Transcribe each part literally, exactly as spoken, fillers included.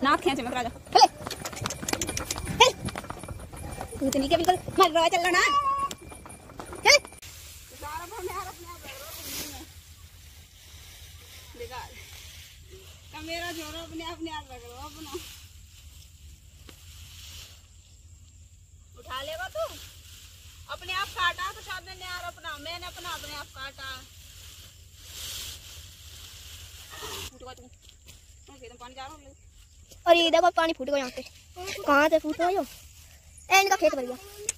नाक खींचे मत राजा चले तू तो नीचे बिल्कुल मर रहा चल रहा ना चल सारा भर में अपने आप लग रहा बेकार का मेरा जोर अपने अपने आप लग रहा अपना उठा लेगा तू अपने आप काटा तो शायद मैंने यार अपना मैंने अपना अपने आप काटा फूटगा तू खेत में पानी जा रहा हूँ और ये देखो पानी फूट गया यहाँ पे कहाँ से फूट गया ए इनका खेत भर गया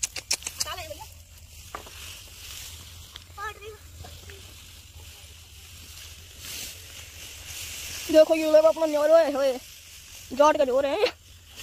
देखो ये लोग अपना न्योर है जाट का जोर है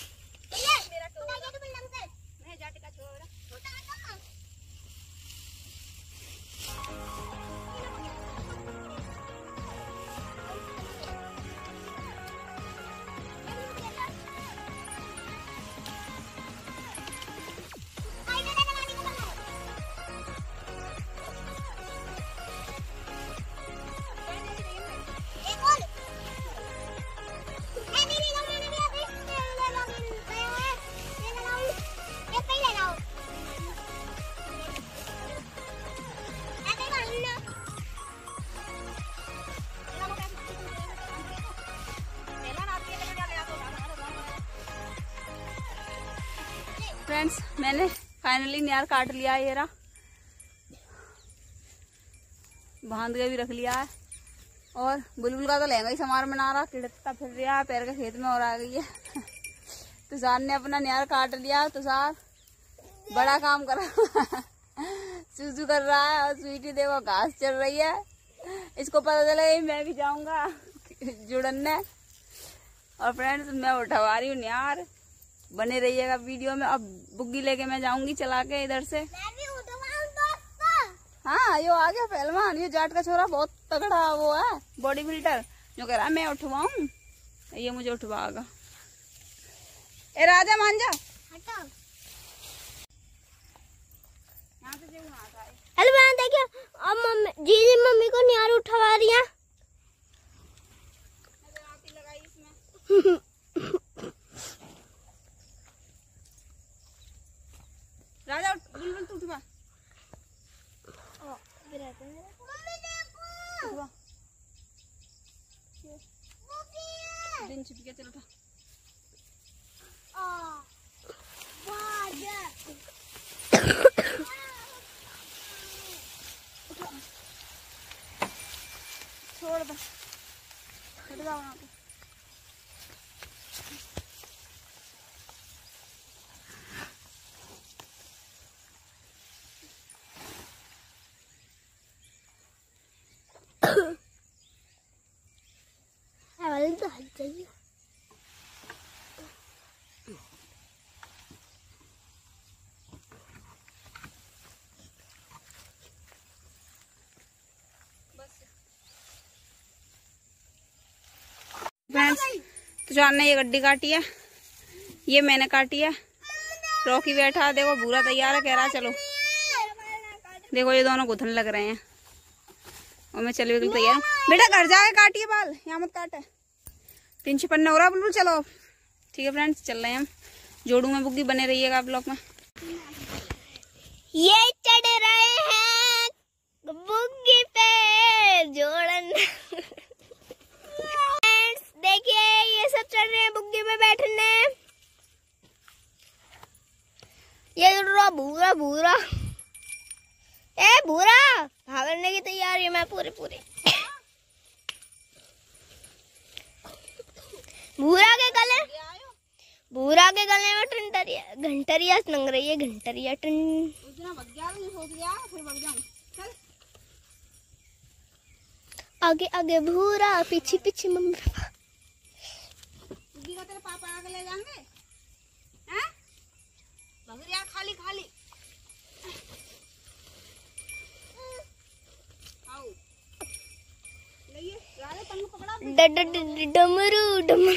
फ्रेंड्स मैंने फाइनली नार काट लिया है, ये रहा बांध के भी रख लिया है और बुलबुल का तो लहंगा ही समार बना रहा किड़ता फिर रहा है पैर के खेत में और आ गई है। तुषार ने अपना नार काट लिया, तुषार बड़ा काम कर रहा है सूसू कर रहा है और स्वीटी देखो घास चल रही है। इसको पता चला मैं भी जाऊंगा जुड़ने। और फ्रेंड्स मैं उठवा रही हूँ नार, बने रहिएगा वीडियो में। अब बुग्गी लेके मैं जाऊंगी चला के इधर से। मैं भी उठवाऊं दोस्तों। हाँ यो आ गया पहलवान, ये जाट का छोरा बहुत तगड़ा वो है बॉडी बिल्डर, जो कह रहा है मैं उठवाऊं, ये मुझे उठवाएगा। ए राजा मान जा हटाओ। यहाँ से जो वहाँ था। हेलो बहन देखिए अब मम्मी जीजी मम्मी को नार उठवा रही है। लगाई इसमें राजा बुलबुल तू उठवा। मम्मी देखो उठवा दिन छिप गया, चल उठा। छोड़ दो, हट जाओ वहाँ पे। तो हट जाइए। तुषार ने ये गड्डी काटी है, ये मैंने काटी है। रॉकी बैठा देखो, भूरा तैयार है, कह रहा चलो। देखो ये दोनों गुथन लग रहे हैं और मैं चली बिल्कुल तैयार हूँ। बेटा घर जाके काटिए बाल, यहाँ मत काटे। तीन छिपन्ने हो रहा बिल्कुल। चलो ठीक है फ्रेंड्स, चल रहे हैं हम। जोड़ू में बुग्गी, बने रहिएगा ब्लॉग में। ये चढ़ रहे हैं बुग्गी पे जोड़न। देखिए ये सब चढ़ रहे हैं बुग्गी पे बैठने। ये रहा भूरा भूरा, ए भूरा भागने की तैयारी में पूरी पूरी। भूरा के गले भूरा के गले में टंटरिया घंटरिया लग रही है, घंटरिया टन। आगे आगे भूरा, पीछे पीछे मम्मी पापा। तेरे पापा आगे ले जाएंगे हैं? भगरिया खाली खाली आओ ले राजा तंग पकड़ा। डमरू डमरू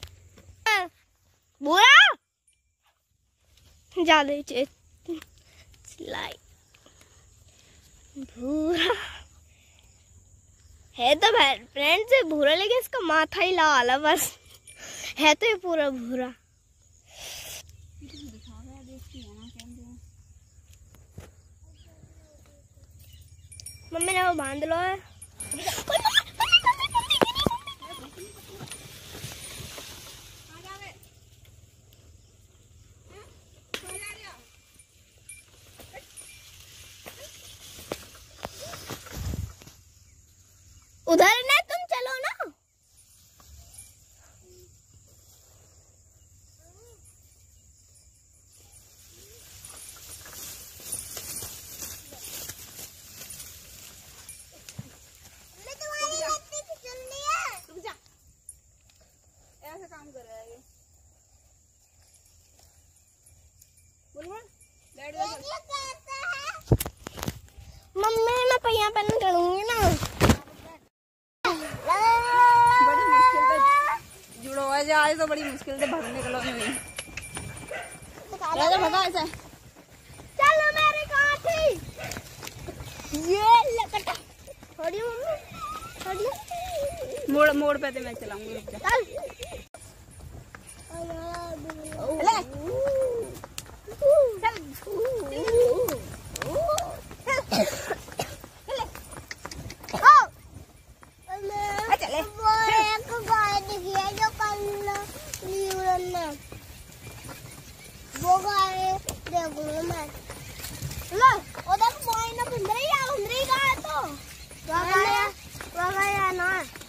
भूरा ज्यादा चिल्लाई। भूरा है तो फ्रेंड्स भूरा, लेकिन इसका माथा ही लाल है बस, है तो ये पूरा भूरा। मम्मी ने वो बांध लो है। उधर ना तुम चलो ना। ऐसे काम कर रहा है ये। बुलबुल बैठ जा। मम्मी मैं पहिया पेन करूंगी ना। बड़ी मुश्किल से जुड़ो है जो आज तो बड़ी मुश्किल से भाग निकलो नहीं। राजा भगा ऐसे। चलो मेरे काठी। ये लकटा। छोड़िए मम्मी। छोड़िए। मोड़ मोड़ पे तो मैं चलाऊंगी। रुक जा। चल। ले। चल। वो गाय देखो मैं लो उधर बोई ना बंदरी या बंदरी गाय तो वागाया वागाया ना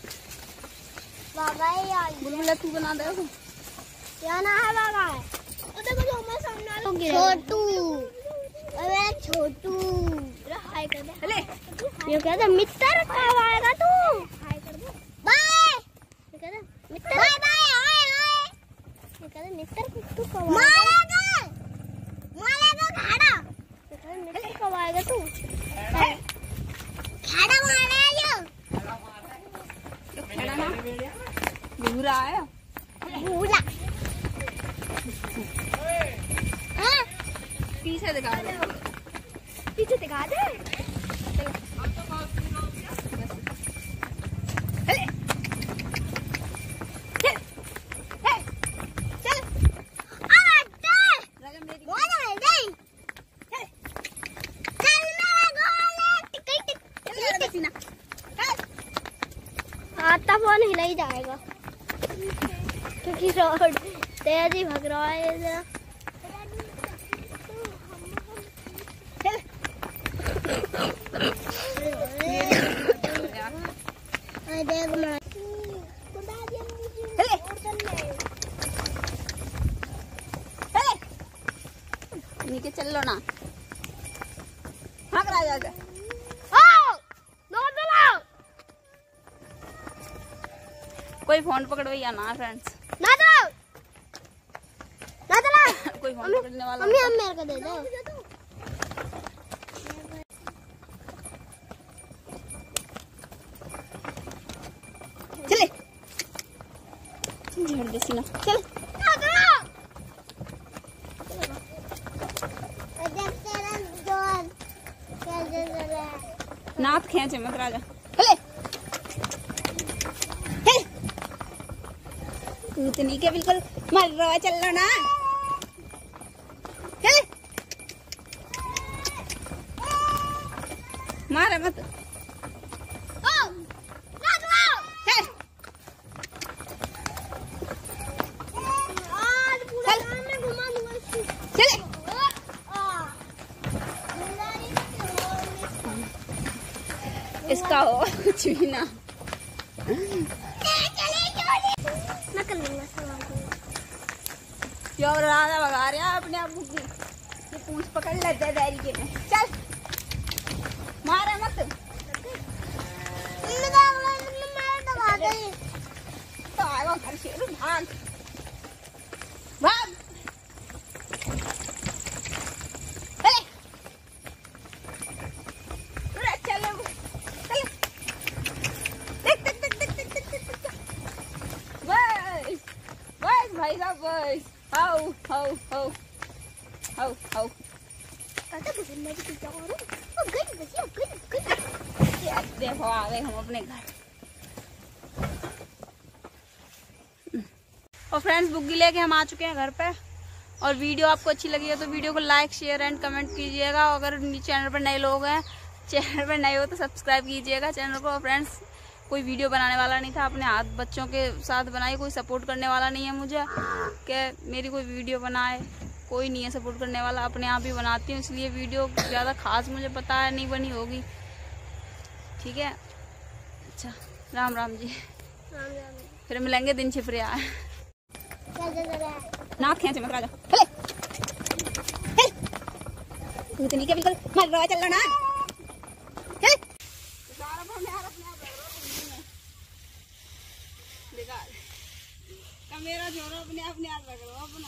वागाया बुलबुल तू बना दे उसको। या ना है वागाया उधर को हमारे सामने आ छोटू अरे छोटू हाय कर दे ले ये कहता मित्र कब आएगा तू हाय कर दे बाय ये कहता मित्र बाय बाय हाय हाय ये कहता मित्र तू कब मारेगा मारेगा खाड़ा ये कहता मित्र कब आएगा तू खाड़ा मारे यो खेड़ा ना भूरा आया भूला हां पीछे दिखा दे पीछे दिखा दे आता फोन हिला ही जाएगा क्योंकि रोड तेज ही भाग रहा है जरा नीचे चल लो ना। हाँ करा जा कोई फोन पकड़वैया ना फ्रेंड्स ना दो ना दो कोई फोन पकड़ने वाला मम्मी हम मेरे को दे दो चले झड़ दे सीना चल नाथ खींचे मत राजा चले उतनी के बिल्कुल मर रहा चल रहा ना चल मारे मत इसका हो कुछ भी ना क्यों राजा भगा रहा अपने आप की ये पूंछ पकड़ लेते हैं बैरी के में चल मारे मत तो आएगा घर से भाग भाग भाई साहब बस हाउ हाउ हाउ हाउ हाउ देखो आ गए हम अपने घर। और फ्रेंड्स बुग्गी लेके हम आ चुके हैं घर पे। और वीडियो आपको अच्छी लगी है तो वीडियो को लाइक शेयर एंड कमेंट कीजिएगा। अगर चैनल पर नए लोग हैं, चैनल पर नए हो तो सब्सक्राइब कीजिएगा चैनल को। फ्रेंड्स कोई वीडियो बनाने वाला नहीं था, अपने हाथ बच्चों के साथ बनाई, कोई सपोर्ट करने वाला नहीं है मुझे कि मेरी कोई वीडियो बनाए, कोई नहीं है सपोर्ट करने वाला, अपने आप ही बनाती हूँ। इसलिए वीडियो ज़्यादा खास मुझे पता है नहीं बनी होगी, ठीक है। अच्छा राम राम जी, राम राम। फिर मिलेंगे दिन छिप रहा है। नाक खींचे मत राजा, तू तो नीचे बिल्कुल मर रहा चल रहा ना। मेरा जोड़ा अपने अपने हाथ रख लो अपना,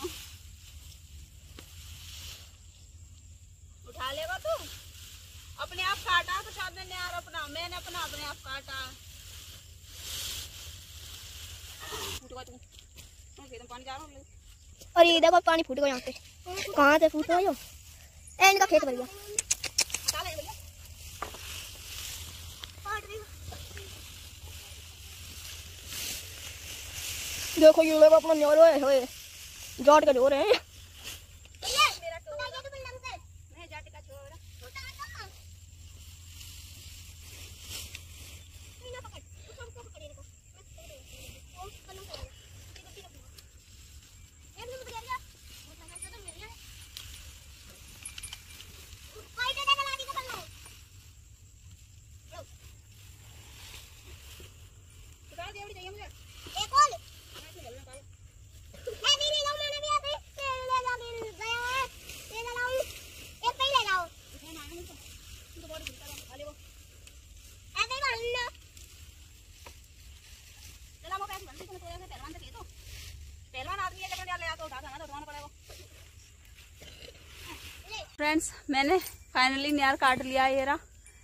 उठा लेगा तू अपने आप काटा तो शायद ने यार अपना, मैंने अपना अपने आप काटा। पानी जा रहा हूँ और ये देखो पानी फूट गया यहाँ पे, कहाँ से फूट गया? ए इनका खेत भर गया। देखो ये लोग अपना न्योर होए जाट का जोर है। फ्रेंड्स मैंने फाइनली नार काट लिया है, ये रहा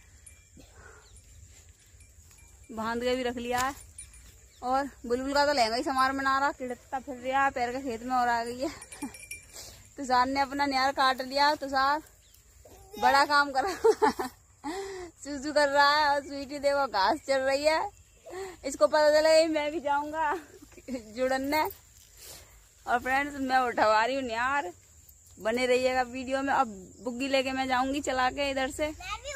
बांध के भी रख लिया है। और बुलबुल का तो लहंगा ही समार बना रहा, किड़ता फिर रहा है, पैर के खेत में और आ गई है। तुषार ने अपना नार काट लिया, तुषार बड़ा काम कर रहा सूसू कर रहा है। और स्वीटी देखो घास चल रही है, इसको पता चला मैं भी जाऊंगा जुड़ने। और फ्रेंड्स मैं उठवा रही हूँ नार, बने रहिएगा वीडियो में। अब बुग्गी लेके मैं जाऊंगी चला के इधर से।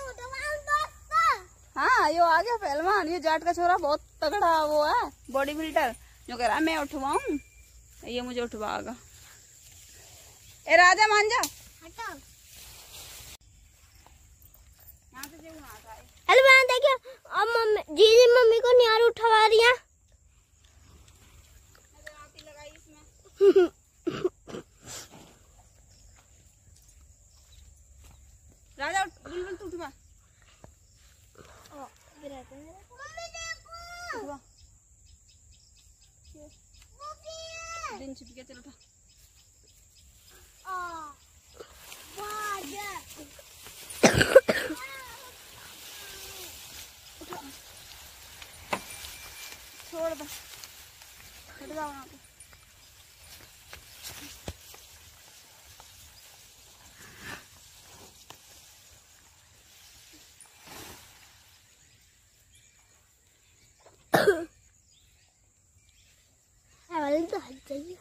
हाँ यो आ गया पहलवान, ये जाट का छोरा बहुत तगड़ा वो है बॉडी बिल्डर, जो कह रहा है मैं उठवाऊं, ये मुझे उठवाएगा। ए राजा मान जा, हेलो देखिए अब मम्मी जीजी मम्मी को नार उठवा रही है। राजा बुलबुल तू उठवा, दिन छिप गया, चलो उठा। छोड़ दो, हट जाओ वहाँ पे। तो हट जाइए।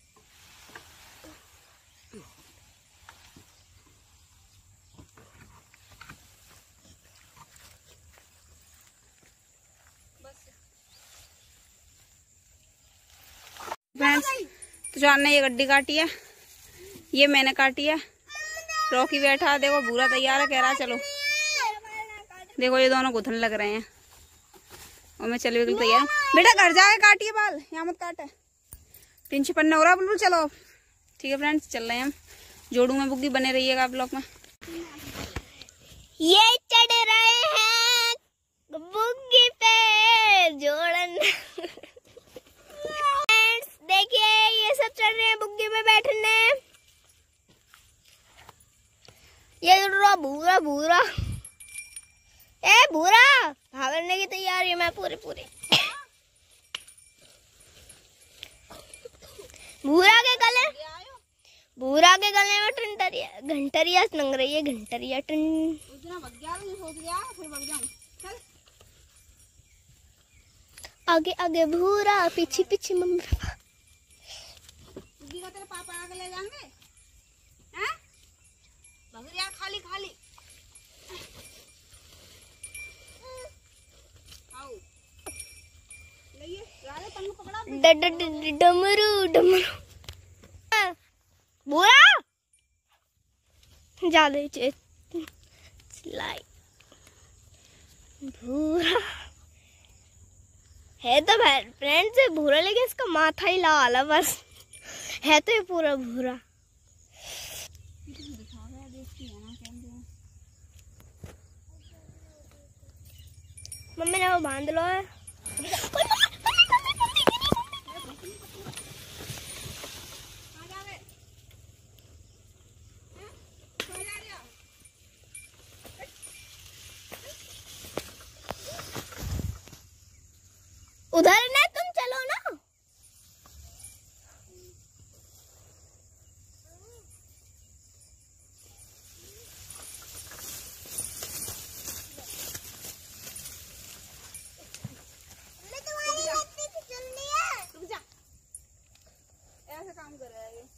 तो जान ने ये गड्डी काटी है, ये मैंने काटी है। रॉकी बैठा, देखो भूरा तैयार है, कह रहा चलो। देखो ये दोनों गुथन लग रहे हैं और मैं चले बिल्कुल तैयार हूँ। बेटा घर जाके काटिए बाल, यहाँ मत काटे, तीन छिपन्ने हो रहा बिल्कुल। चलो ठीक है फ्रेंड्स, चल रहे हैं हम। जोड़ू में बुग्गी, बने रहिएगा आप ब्लॉग में। ये चढ़ रहे हैं बुग्गी पे जोड़न। देखिए ये सब चढ़ रहे हैं बुग्गी में बैठने। ये रहा भूरा भूरा, ए भूरा भागने की तैयारी में पूरी पूरी। भूरा के गले भूरा के गले में टंटरिया घंटरिया लग रही है, घंटरिया टन। आगे आगे भूरा, पीछे पीछे मम्मी पापा। डमरू डमरू बुरा ज्यादा चिल्लाई भूरा है तो फ्रेंड से भूरा, लेकिन इसका माथा ही लाल है बस, है तो ये पूरा भूरा। मम्मी ने वो बांध लो है। उधर ना तुम चलो ना। मैं तुम्हारी गलती से चल लिया। रुक जा, ऐसे काम कर रहा है ये।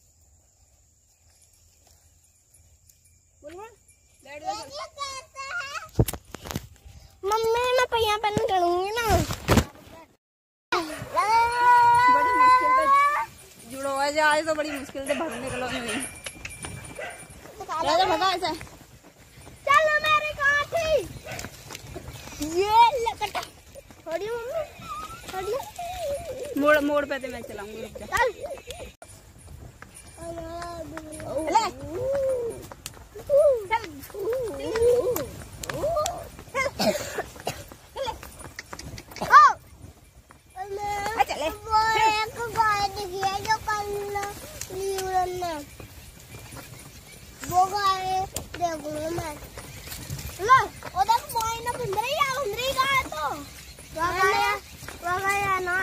बोल बोल, बैठ जा। ये कैसा है? मम्मी मैं पहिया पहन करूंगी ना। बड़ी मुश्किल से जुड़ो है जो आज तो बड़ी मुश्किल से भर निकलो नहीं। भगा ऐसे। चलो मेरे काठी। ये लकटा। छोड़िए मम्मी, छोड़िए। मोड़ मोड़ पे तो मैं चलाऊंगी, रुक जा। चल। ले। वो गाय देखो मैं लो उधर मोई ना सुंदरी या सुंदरी गाय तो वागाया वागाया ना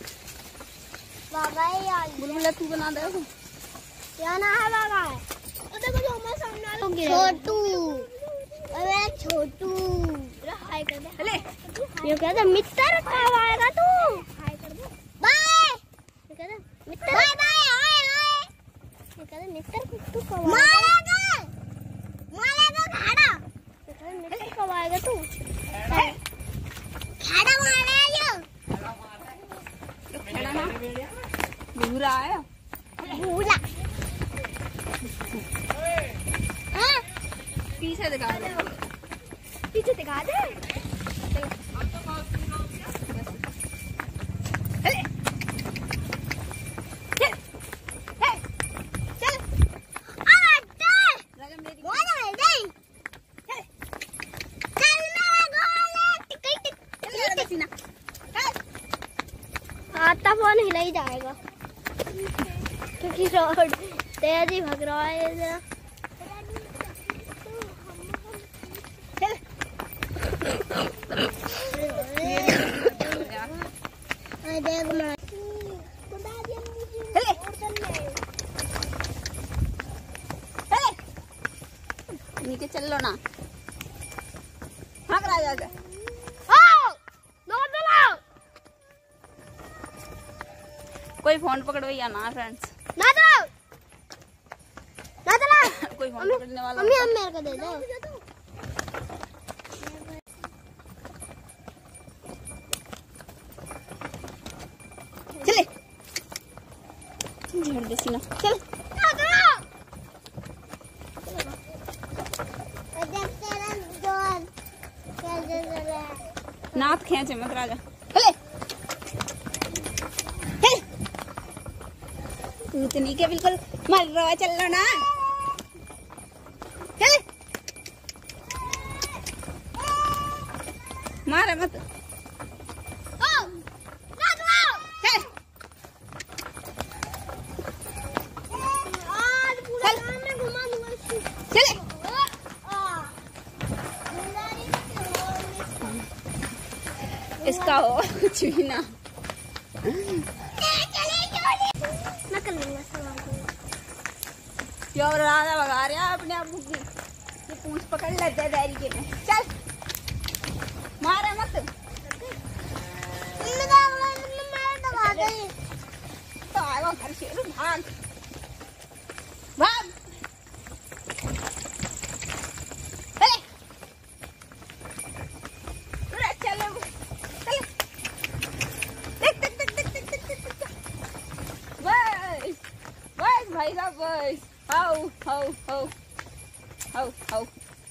वागाया बुलबुल तू बना दे उसको। क्या ना है वागाया उधर को हमारे सामने लोग छोटू, अरे छोटू हाय कर दे। ले ये कहता मित्र कब आएगा तू? हाय कर दे, बाय। ये कहता मित्र बाय बाय हाय हाय। ये कहता मित्र तू कब मारेगा मारेगा खाड़ा। ये कहता मित्र कब आएगा तू? खाड़ा मारे यो खेला ना भूरा आया भूरा। हां पीछे दिखा दे, पीछे दिखा दे। आता फोन हिला ही जाएगा क्योंकि रोड तेज ही भाग रहा है जरा। नीचे चल लो ना, भाग रहा है। कोई फोन पकड़ो या ना फ्रेंड्स, ना दो ना दो कोई फोन पकड़ने वाला। मम्मी हम मेरे को दे दो। चले झड़ दे सीना, चल ना दो। नाथ खींचे मत राजा। चले तू तो नहीं क्या बिल्कुल मर रहा है, चल लो ना। चल मारे मत। ओ ना दो। चल आज पूरा गांव में घुमा दूंगा इसको। चले इसका हो कुछ भी ना। मैं कर लूंगा सवाल को। प्योर राजा भगा रहा है अपने आप को। ये पूंछ पकड़ लेते हैं डायरी के में। चल मारे मत। तो आएगा घर से, भाग भाग। चले चले देख देख देख देख देख देख। शाबाश। हाउ हाउ हाउ हाउ हाउ।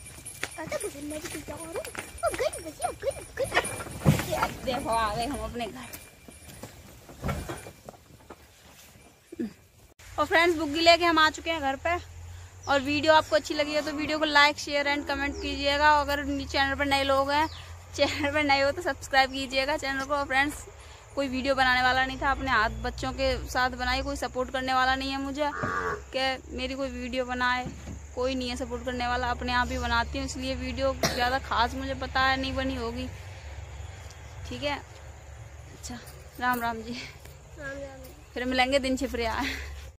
देखो आ गए हम अपने घर। और फ्रेंड्स बुग्गी लेके हम आ चुके हैं घर पे। और वीडियो आपको अच्छी लगी है तो वीडियो को लाइक शेयर एंड कमेंट कीजिएगा। अगर चैनल पर नए लोग हैं, चैनल पर नए हो तो सब्सक्राइब कीजिएगा चैनल को। फ्रेंड्स कोई वीडियो बनाने वाला नहीं था, अपने हाथ बच्चों के साथ बनाई। कोई सपोर्ट करने वाला नहीं है मुझे कि मेरी कोई वीडियो बनाए, कोई नहीं है सपोर्ट करने वाला। अपने आप ही बनाती हूँ, इसलिए वीडियो ज़्यादा खास मुझे पता है नहीं बनी होगी। ठीक है, अच्छा राम राम जी। राम राम। फिर मिलेंगे दिन छिप रहा है।